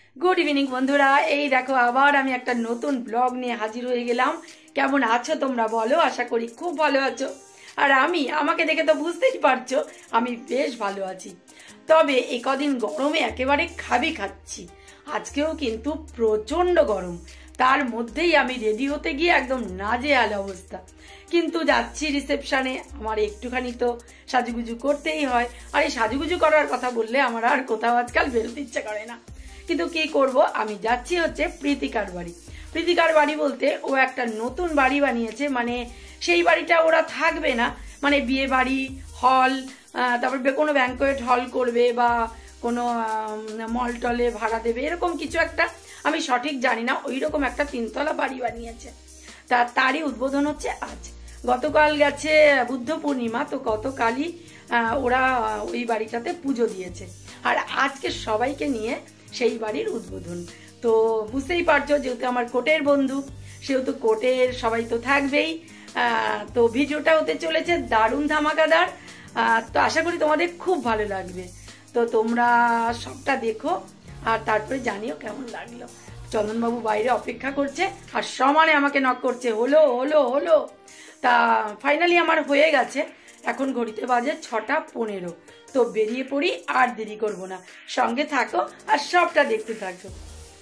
Good evening বন্ধুরা, এই দেখো আবার আমি একটা নতুন ব্লগ নিয়ে হাজির হয়ে গেলাম। কেমন আছো তোমরা বলো? আশা করি খুব ভালো আছো। আর আমাকে দেখে তো বুঝতেই পারছো আমি বেশ ভালো আছি। তবে এই কদিন গরমে একেবারে খাচ্ছি। আজকেও কিন্তু প্রচন্ড গরম, তার মধ্যেই আমি রেডি হতে গিয়ে একদম নাজেহাল অবস্থা। কিন্তু যাচ্ছি রিসেপশনে, আমার একটুখানি তো সাজুগুজু করতেই হয়। আর এই সাজুগুজু করার কথা বললে আমার আর কোথাও আজকাল বেরোতে ইচ্ছে করে না। কিন্তু কি করব, আমি যাচ্ছি হচ্ছে প্রীতিকার বাড়ি। প্রীতিকার বাড়ি বলতে ও একটা নতুন বাড়ি বানিয়েছে, মানে সেই বাড়িটা ওরা থাকবে না, মানে বিয়ে বাড়ি হল, তারপর কোনো ব্যাংকোয়েট হল করবে বা কোনো মল টলে ভাড়া দেবে, এরকম কিছু একটা, আমি সঠিক জানি না। ওই রকম একটা 3তলা বাড়ি বানিয়েছে। তারই উদ্বোধন হচ্ছে আজ। গতকাল গেছে বুদ্ধ পূর্ণিমা, তো গতকালই ওরা ওই বাড়িটাতে পুজো দিয়েছে। আর আজকে সবাইকে নিয়ে সেই বাড়ির উদ্বোধন। তো বুঝতেই পারছো, যেহেতু আমার কোর্টের বন্ধু, সেহেতু কোর্টের সবাই তো থাকবেই। তো ভিডিওটা হতে চলেছে দারুণ ধামাকাদার। তো আশা করি তোমাদের খুব ভালো লাগবে। তো তোমরা সবটা দেখো আর তারপরে জানিও কেমন লাগলো। চন্দনবাবু বাইরে অপেক্ষা করছে আর সমানে আমাকে নক করছে, হলো হলো হলো। তা ফাইনালি আমার হয়ে গেছে। এখন ঘড়িতে বাজে 6:15। তো বেরিয়ে পড়ি, আর দেরি করব না। সঙ্গে থাকো আর সবটা দেখতে থাকো।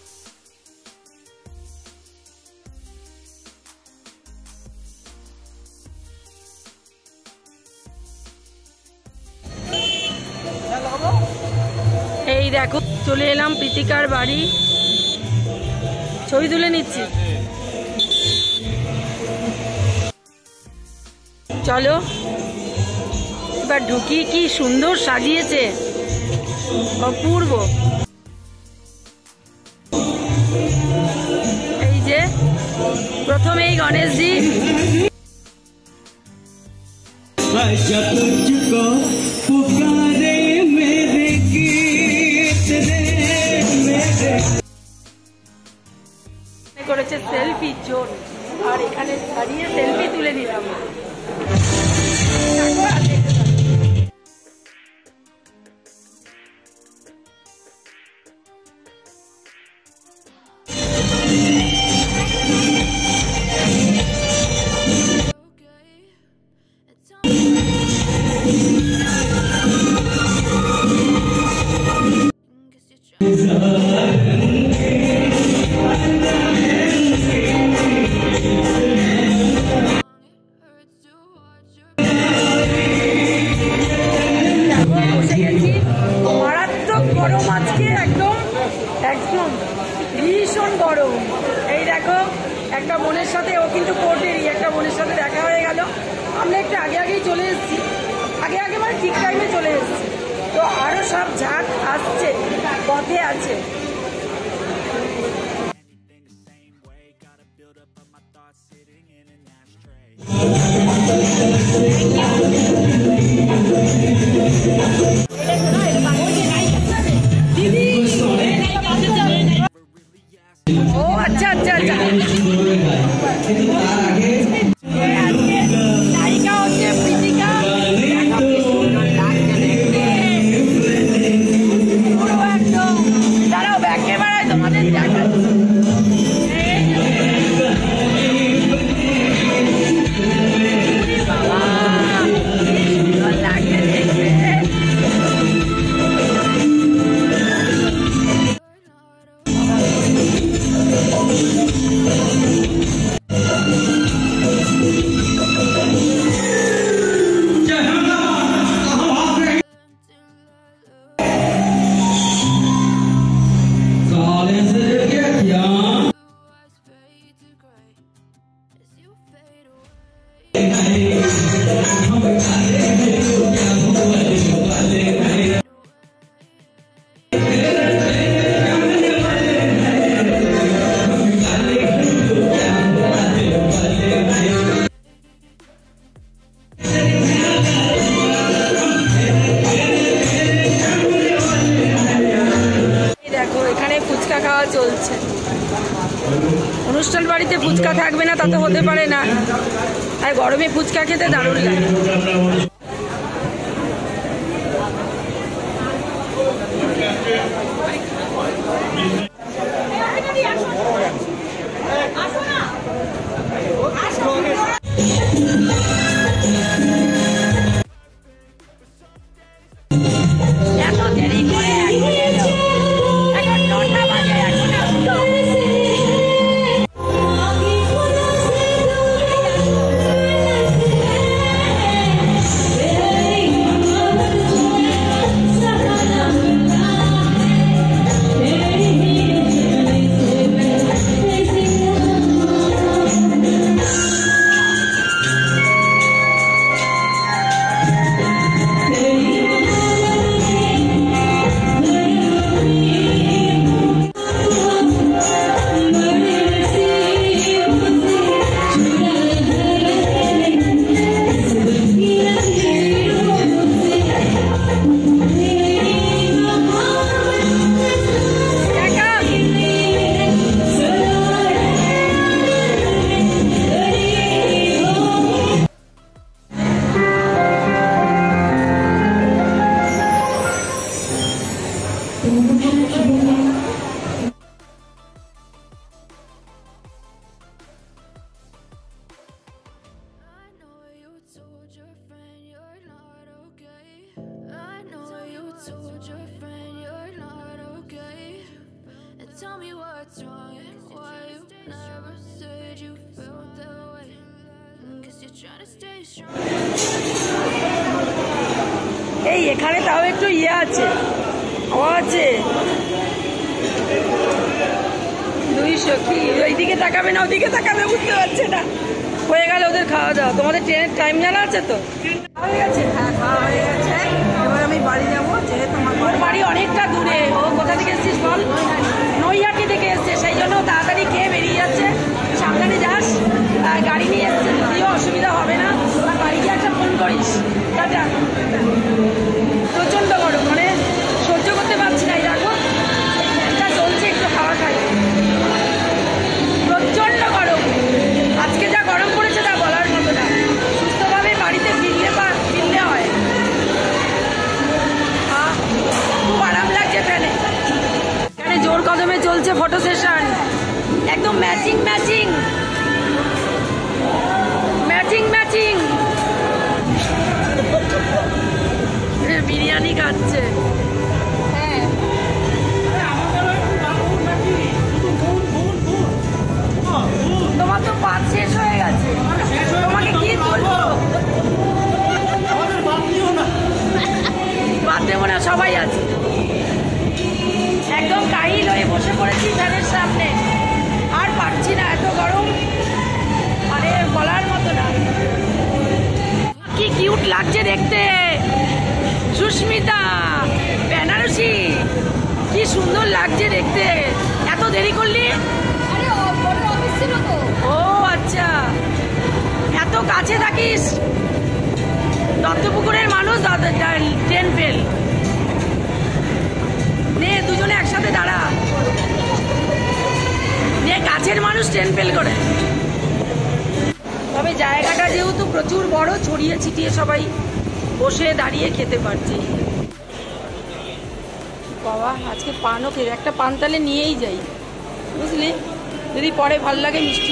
এই দেখো চলে এলাম প্রীতিকার বাড়ি, ছবি তুলে নিচ্ছি। চলো এবার ঢুকি। কি সুন্দর সাজিয়েছে, অপূর্ব। এই যে প্রথমেই গণেশজি, করেছে সেলফি জোন, আর এখানে দাঁড়িয়ে সেলফি তুলে নিলাম। গরম আজকে একদম একদম ভীষণ গরম। এই দেখো একটা বোনের সাথে, ও কিন্তু কোর্টেরই, একটা বোনের সাথে দেখা হয়ে গেল। আমরা একটু আগেই চলে এসেছি, আগে মানে ঠিক টাইমে চলে এসেছি। তো আরো সব ঝাঁক আসছে, পথে আছে। ও আচ্ছা আচ্ছা আচ্ছা, নায়িকা হচ্ছে প্রীতিকা। দাঁড়াও একেবারে তোমাদের দেখাচ্ছি। ফুচকা খাওয়া চলছে। অনুষ্ঠান বাড়িতে ফুচকা থাকবে না তা তো হতে পারে না, আর গরমে ফুচকা খেতে দারুণ লাগে। tell me what's wrong and why you never said you felt that way. Guess you're trying to stay strong. এই এখানে তাও একটু ইয়ে আছে, আছে 200 কি এইদিকে তাকাবে না ওদিকে তাকাবে বুঝতে পারছে না। হয়ে গেল ওদের খাওয়া দাওয়া। তোমাদের ট্রেনের টাইম জানা আছে তো? হয়ে গেছে, হ্যাঁ খাওয়া হয়ে গেছে। এবার আমি বাড়ি যাবো, যেহেতু আমার বাড়ি অনেকটা দূরে। ও কোথা থেকে এসছিস বল? নৈহাটি থেকে এসছে, সেই জন্য তাড়াতাড়ি খেয়ে বেরিয়ে যাচ্ছে। সাবধানে যাস, গাড়ি নিয়ে এসছে, যদিও অসুবিধা হবে না। আর বাড়ি গিয়ে একটা ফোন করিস। টাটা। প্রচণ্ড গরম, মানে সহ্য করতে পারছি না। এই দেখো ফ্যানটা চলছে, একটু খাওয়া খাই। প্রচণ্ড গরম আজকে, যা গরম পড়েছে তা বলার মতো না। সুস্থভাবে বাড়িতে ফিরলে হয়। খুব আরাম লাগছে ফ্যানে। এখানে জোর কদমে চলছে ফটো সেশন, একদম matching matching matching matching. Biryani খাচ্ছে। হ্যাঁ তোমার তো পাত শেষ হয়ে গেছে, তোমাকে কি বলবো? বাদ দেবো না, সবাই আছে। একদম কাহিল হয়ে বসে পড়েছি ফ্যানের সামনে, আর পারছি না, এত গরম মানে বলার মতো না। কি কিউট লাগছে দেখতে সুস্মিতা, বেনারসি, কি সুন্দর লাগছে দেখতে। এত দেরি করলি? ও আচ্ছা, এত কাছে থাকিস। দত্তপুকুরের মানুষ ট্রেন ফেল। নে দুজনে একসাথে দাঁড়া, নে কাছের মানুষ ট্রেন ফেল করে। তবে জায়গাটা যেহেতু প্রচুর বড়, ছড়িয়ে ছিটিয়ে সবাই বসে দাঁড়িয়ে খেতে পারছে। বাবা আজকে পানও খেয়ে, একটা পান তাহলে নিয়েই যাই, বুঝলি, যদি পরে ভাল লাগে মিষ্টি।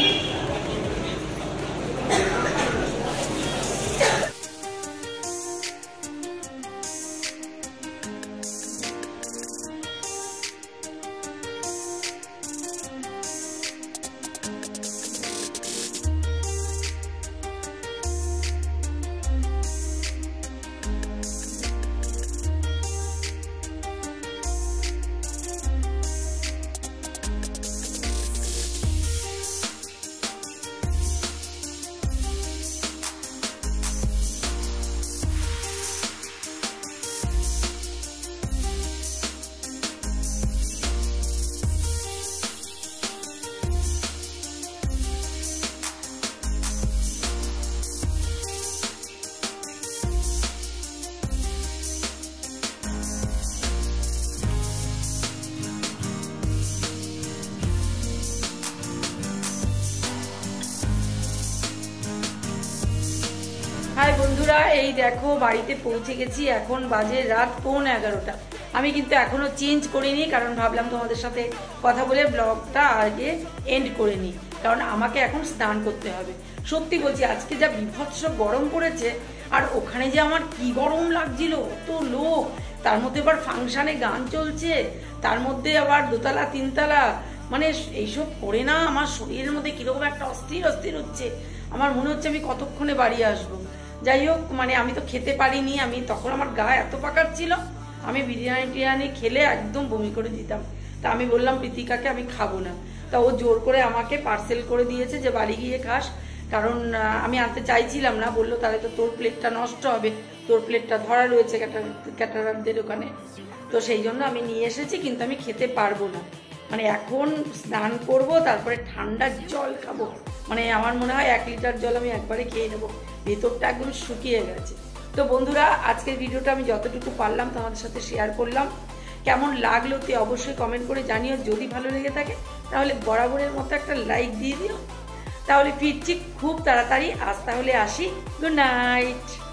হাই বন্ধুরা, এই দেখো বাড়িতে পৌঁছে গেছি। এখন বাজে রাত 11:15। আমি কিন্তু এখনো চেঞ্জ করিনি, কারণ ভাবলাম তোমাদের সাথে কথা বলে ব্লগটা আগে এন্ড করে নিই, কারণ আমাকে এখন স্নান করতে হবে। সত্যি বলছি, আজকে যা বিভৎস গরম পড়েছে, আর ওখানে যে আমার কি গরম লাগছিল, অত লোক, তার মধ্যে আবার ফাংশানে গান চলছে, তার মধ্যে আবার দোতলা তিনতলা, মানে এইসব করে না আমার শরীরের মধ্যে কিরকম একটা অস্থির অস্থির হচ্ছে। আমার মনে হচ্ছে আমি কতক্ষণে বাড়ি আসবো। যাই হোক, মানে আমি তো খেতে পারিনি, আমি তখন আমার গা এত পাকাচ্ছিল, আমি বিরিয়ানি খেলে একদম বমি করে দিতাম। তা আমি বললাম প্রীতিকাকে আমি খাবো না, তা ও জোর করে আমাকে পার্সেল করে দিয়েছে যে বাড়ি গিয়ে খাস, কারণ আমি আনতে চাইছিলাম না। বললো তাহলে তো তোর প্লেটটা নষ্ট হবে, তোর প্লেটটা ধরা রয়েছে ক্যাটারারদের ওখানে, তো সেই জন্য আমি নিয়ে এসেছি, কিন্তু আমি খেতে পারবো না। মানে এখন স্নান করব, তারপরে ঠান্ডা জল খাবো, মানে আমার মনে হয় 1 লিটার জল আমি একবারে খেয়ে নেবো, ভেতরটা একদম শুকিয়ে গেছে। তো বন্ধুরা, আজকের ভিডিওটা আমি যতটুকু পারলাম তোমাদের সাথে শেয়ার করলাম। কেমন লাগলো তে অবশ্যই কমেন্ট করে জানিও। যদি ভালো লেগে থাকে তাহলে বরাবরের মতো একটা লাইক দিয়ে দিও। তাহলে ফিরছি খুব তাড়াতাড়ি। আজ তাহলে আসি, গুড নাইট।